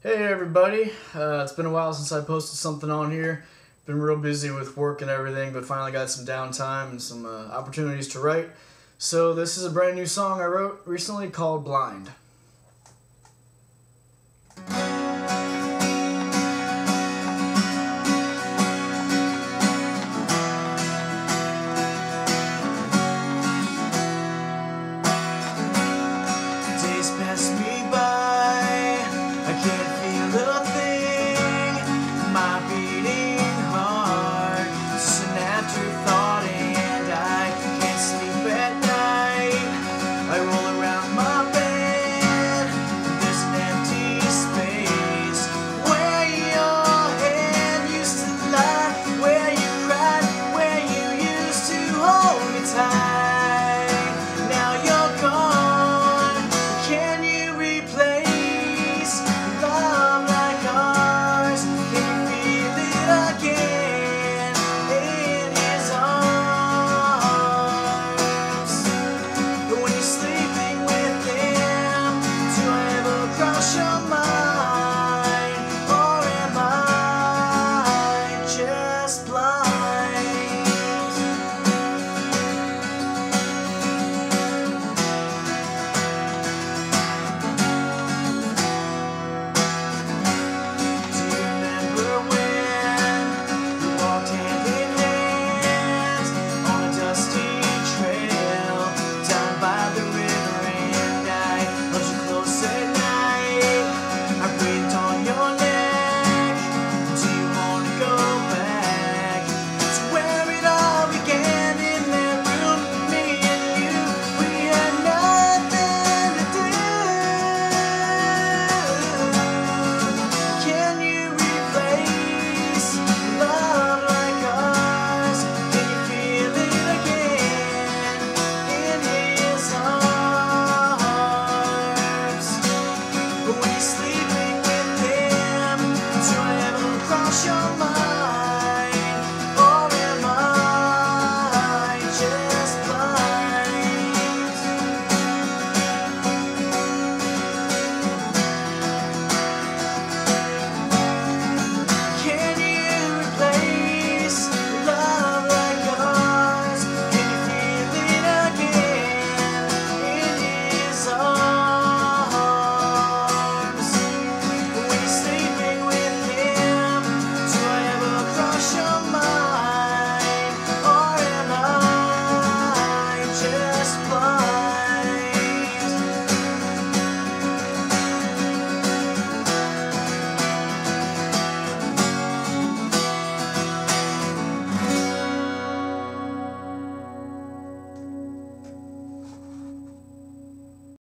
Hey everybody, it's been a while since I posted something on here. Been real busy with work and everything, but finally got some downtime and some opportunities to write. So this is a brand new song I wrote recently called Blind.